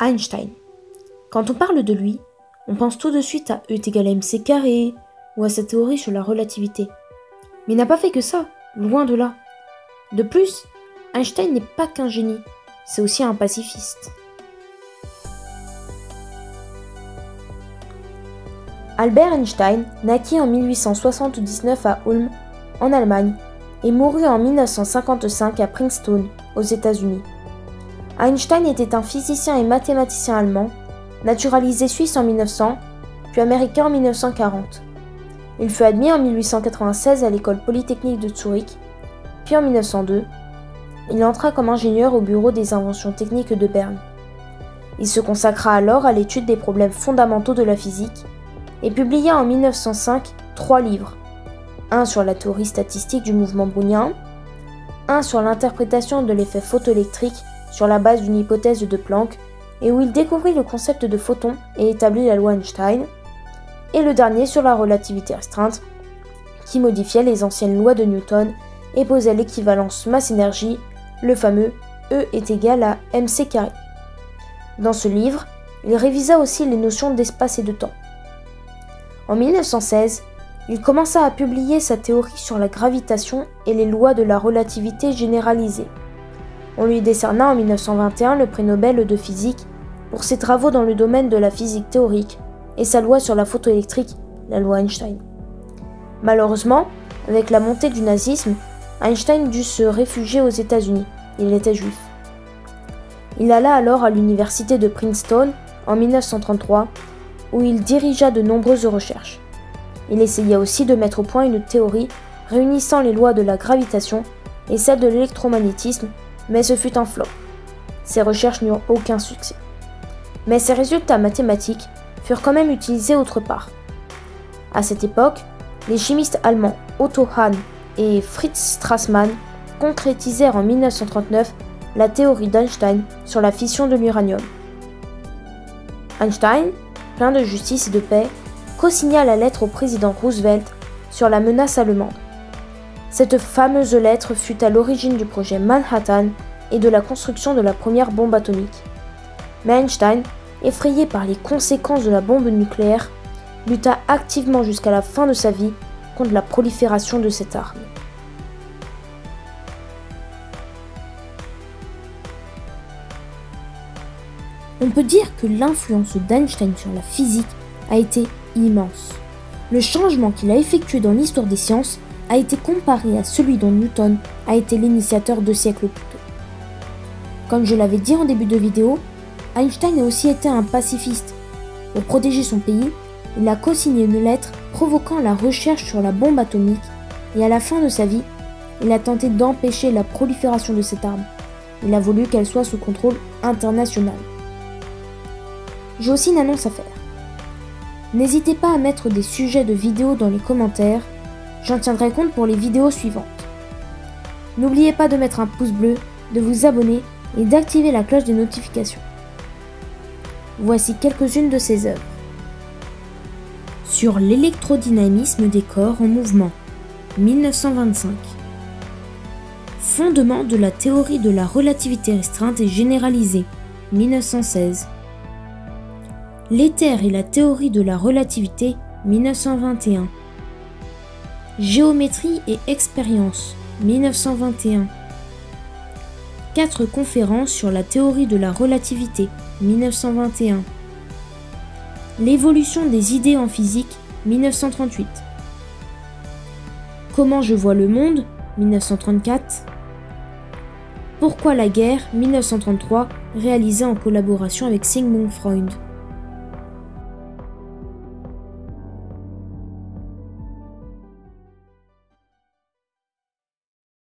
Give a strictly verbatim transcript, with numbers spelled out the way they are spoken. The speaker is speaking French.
Einstein. Quand on parle de lui, on pense tout de suite à E est égal à mc carré ou à sa théorie sur la relativité. Mais il n'a pas fait que ça, loin de là. De plus, Einstein n'est pas qu'un génie, c'est aussi un pacifiste. Albert Einstein naquit en mille huit cent soixante-dix-neuf à Ulm, en Allemagne, et mourut en mille neuf cent cinquante-cinq à Princeton, aux États-Unis. Einstein était un physicien et mathématicien allemand, naturalisé suisse en mille neuf cents, puis américain en mille neuf cent quarante. Il fut admis en mille huit cent quatre-vingt-seize à l'école polytechnique de Zurich, puis en mille neuf cent deux, il entra comme ingénieur au bureau des inventions techniques de Berne. Il se consacra alors à l'étude des problèmes fondamentaux de la physique et publia en mille neuf cent cinq trois livres, un sur la théorie statistique du mouvement brownien, un sur l'interprétation de l'effet photoélectrique sur la base d'une hypothèse de Planck et où il découvrit le concept de photon et établit la loi Einstein, et le dernier sur la relativité restreinte, qui modifiait les anciennes lois de Newton et posait l'équivalence masse-énergie, le fameux E est égal à mc carré. Dans ce livre, il révisa aussi les notions d'espace et de temps. En mille neuf cent seize, il commença à publier sa théorie sur la gravitation et les lois de la relativité généralisée. On lui décerna en mille neuf cent vingt et un le prix Nobel de physique pour ses travaux dans le domaine de la physique théorique et sa loi sur la photoélectrique, la loi Einstein. Malheureusement, avec la montée du nazisme, Einstein dut se réfugier aux États-Unis. Il était juif. Il alla alors à l'université de Princeton en mille neuf cent trente-trois, où il dirigea de nombreuses recherches. Il essaya aussi de mettre au point une théorie réunissant les lois de la gravitation et celles de l'électromagnétisme, mais ce fut un flop. Ses recherches n'eurent aucun succès. Mais ses résultats mathématiques furent quand même utilisés autre part. À cette époque, les chimistes allemands Otto Hahn et Fritz Strassmann concrétisèrent en mille neuf cent trente-neuf la théorie d'Einstein sur la fission de l'uranium. Einstein, plein de justice et de paix, co-signa la lettre au président Roosevelt sur la menace allemande. Cette fameuse lettre fut à l'origine du projet Manhattan et de la construction de la première bombe atomique. Mais Einstein, effrayé par les conséquences de la bombe nucléaire, lutta activement jusqu'à la fin de sa vie contre la prolifération de cette arme. On peut dire que l'influence d'Einstein sur la physique a été immense. Le changement qu'il a effectué dans l'histoire des sciences a été comparé à celui dont Newton a été l'initiateur deux siècles plus tôt. Comme je l'avais dit en début de vidéo, Einstein a aussi été un pacifiste. Pour protéger son pays, il a co-signé une lettre provoquant la recherche sur la bombe atomique et à la fin de sa vie, il a tenté d'empêcher la prolifération de cette arme. Il a voulu qu'elle soit sous contrôle international. J'ai aussi une annonce à faire. N'hésitez pas à mettre des sujets de vidéos dans les commentaires, j'en tiendrai compte pour les vidéos suivantes. N'oubliez pas de mettre un pouce bleu, de vous abonner et d'activer la cloche des notifications. Voici quelques-unes de ses œuvres. Sur l'électrodynamisme des corps en mouvement, mille neuf cent vingt-cinq. Fondement de la théorie de la relativité restreinte et généralisée, mille neuf cent seize. L'éther et la théorie de la relativité, mille neuf cent vingt et un. Géométrie et expérience, mille neuf cent vingt et un. Quatre conférences sur la théorie de la relativité, mille neuf cent vingt et un. L'évolution des idées en physique, mille neuf cent trente-huit. Comment je vois le monde, mille neuf cent trente-quatre. Pourquoi la guerre, mille neuf cent trente-trois, réalisée en collaboration avec Sigmund Freud.